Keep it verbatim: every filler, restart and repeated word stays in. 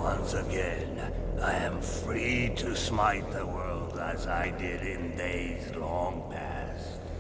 Once again, I am free to smite the world as I did in days long past.